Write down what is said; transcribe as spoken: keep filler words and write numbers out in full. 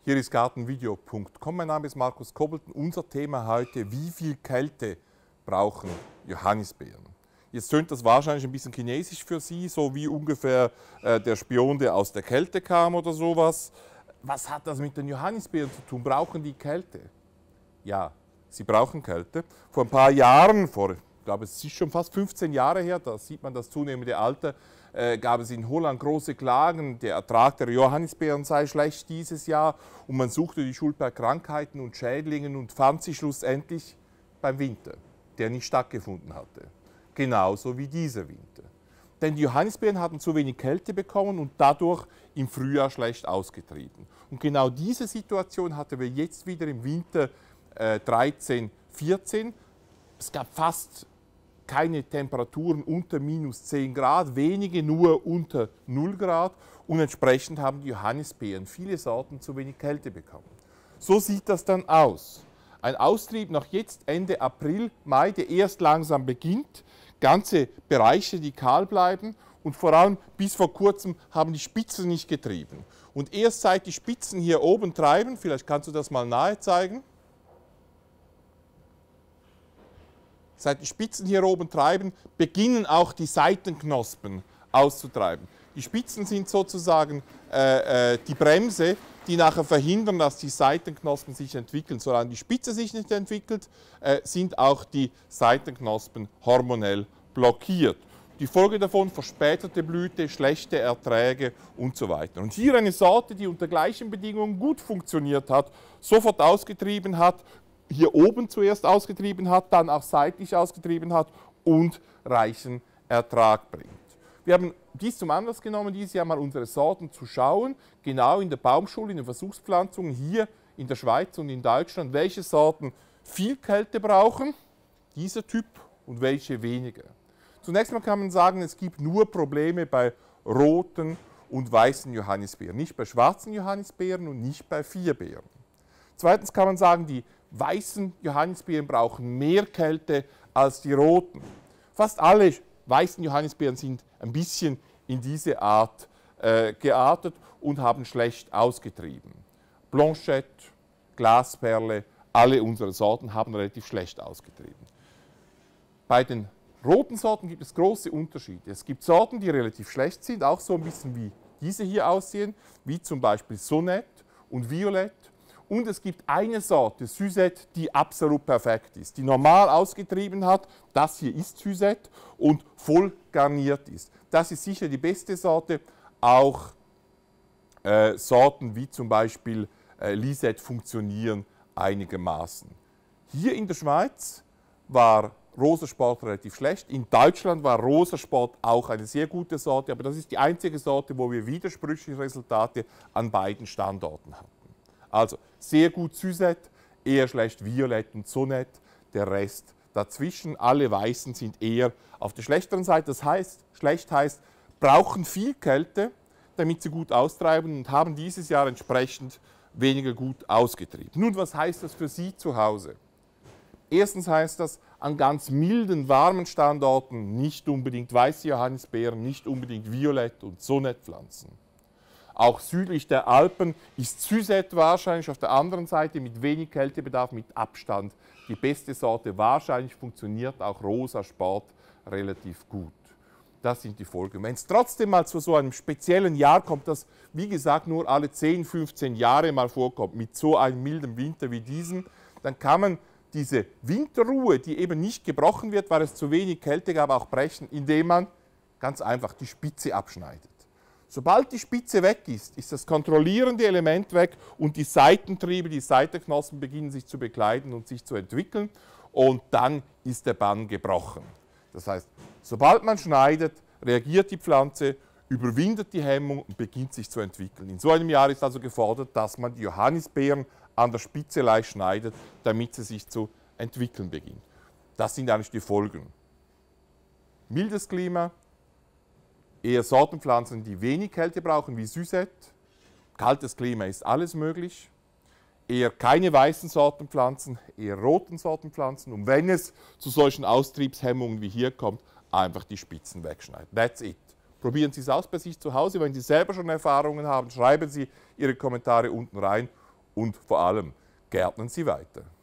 Hier ist gartenvideo punkt com. Mein Name ist Markus Kobelten. Unser Thema heute: Wie viel Kälte brauchen Johannisbeeren? Jetzt tönt das wahrscheinlich ein bisschen chinesisch für Sie, so wie ungefähr äh, der Spion, der aus der Kälte kam oder sowas. Was hat das mit den Johannisbeeren zu tun? Brauchen die Kälte? Ja, sie brauchen Kälte. Vor ein paar Jahren, vor, ich glaube, es ist schon fast fünfzehn Jahre her, da sieht man das zunehmende Alter, äh, gab es in Holland große Klagen, der Ertrag der Johannisbeeren sei schlecht dieses Jahr und man suchte die Schuld bei Krankheiten und Schädlingen und fand sie schlussendlich beim Winter, der nicht stattgefunden hatte. Genauso wie dieser Winter. Denn die Johannisbeeren hatten zu wenig Kälte bekommen und dadurch im Frühjahr schlecht ausgetrieben. Und genau diese Situation hatten wir jetzt wieder im Winter äh, dreizehn, vierzehn. Es gab fast keine Temperaturen unter minus zehn Grad, wenige nur unter null Grad und entsprechend haben die Johannisbeeren, viele Sorten, zu wenig Kälte bekommen. So sieht das dann aus. Ein Austrieb nach jetzt Ende April, Mai, der erst langsam beginnt, ganze Bereiche, die kahl bleiben und vor allem bis vor kurzem haben die Spitzen nicht getrieben. Und erst seit die Spitzen hier oben treiben, vielleicht kannst du das mal nahe zeigen, seit die Spitzen hier oben treiben, beginnen auch die Seitenknospen auszutreiben. Die Spitzen sind sozusagen äh, äh, die Bremse, die nachher verhindern, dass die Seitenknospen sich entwickeln. Solange die Spitze sich nicht entwickelt, äh, sind auch die Seitenknospen hormonell blockiert. Die Folge davon: verspätete Blüte, schlechte Erträge und so weiter. Und hier eine Sorte, die unter gleichen Bedingungen gut funktioniert hat, sofort ausgetrieben hat, hier oben zuerst ausgetrieben hat, dann auch seitlich ausgetrieben hat und reichen Ertrag bringt. Wir haben dies zum Anlass genommen, dieses Jahr mal unsere Sorten zu schauen, genau in der Baumschule, in den Versuchspflanzungen hier in der Schweiz und in Deutschland, welche Sorten viel Kälte brauchen, dieser Typ, und welche weniger. Zunächst mal kann man sagen, es gibt nur Probleme bei roten und weißen Johannisbeeren, nicht bei schwarzen Johannisbeeren und nicht bei Vierbeeren. Zweitens kann man sagen, die weißen Johannisbeeren brauchen mehr Kälte als die roten. Fast alle weißen Johannisbeeren sind ein bisschen in diese Art äh, geartet und haben schlecht ausgetrieben. Blanchette, Glasperle, alle unsere Sorten haben relativ schlecht ausgetrieben. Bei den roten Sorten gibt es große Unterschiede. Es gibt Sorten, die relativ schlecht sind, auch so ein bisschen wie diese hier aussehen, wie zum Beispiel Sonette und Violette. Und es gibt eine Sorte, Suzette, die absolut perfekt ist, die normal ausgetrieben hat. Das hier ist Suzette und voll garniert ist. Das ist sicher die beste Sorte. Auch äh, Sorten wie zum Beispiel äh, Lisette funktionieren einigermaßen. Hier in der Schweiz war Rosa Sport relativ schlecht. In Deutschland war Rosa Sport auch eine sehr gute Sorte, aber das ist die einzige Sorte, wo wir widersprüchliche Resultate an beiden Standorten hatten. Also sehr gut Suzette, eher schlecht Violette und Sonette, der Rest dazwischen. Alle Weißen sind eher auf der schlechteren Seite. Das heißt, schlecht heißt, brauchen viel Kälte, damit sie gut austreiben und haben dieses Jahr entsprechend weniger gut ausgetrieben. Nun, was heißt das für Sie zu Hause? Erstens heißt das, an ganz milden, warmen Standorten nicht unbedingt weiße Johannisbeeren, nicht unbedingt Violett- und Sonnettpflanzen. Auch südlich der Alpen ist Suzette wahrscheinlich auf der anderen Seite mit wenig Kältebedarf, mit Abstand die beste Sorte. Wahrscheinlich funktioniert auch Rosa Sport relativ gut. Das sind die Folgen. Wenn es trotzdem mal zu so einem speziellen Jahr kommt, das wie gesagt nur alle zehn, fünfzehn Jahre mal vorkommt, mit so einem milden Winter wie diesem, dann kann man diese Winterruhe, die eben nicht gebrochen wird, weil es zu wenig Kälte gab, auch brechen, indem man ganz einfach die Spitze abschneidet. Sobald die Spitze weg ist, ist das kontrollierende Element weg und die Seitentriebe, die Seitenknospen beginnen sich zu bekleiden und sich zu entwickeln und dann ist der Bann gebrochen. Das heißt, sobald man schneidet, reagiert die Pflanze, überwindet die Hemmung und beginnt sich zu entwickeln. In so einem Jahr ist also gefordert, dass man die Johannisbeeren an der Spitze leicht schneidet, damit sie sich zu entwickeln beginnt. Das sind eigentlich die Folgen. Mildes Klima, eher Sortenpflanzen, die wenig Kälte brauchen, wie Suzette. Kaltes Klima ist alles möglich. Eher keine weißen Sortenpflanzen, eher roten Sortenpflanzen. Und wenn es zu solchen Austriebshemmungen wie hier kommt, einfach die Spitzen wegschneiden. That's it. Probieren Sie es aus bei sich zu Hause. Wenn Sie selber schon Erfahrungen haben, schreiben Sie Ihre Kommentare unten rein und vor allem gärtnen Sie weiter.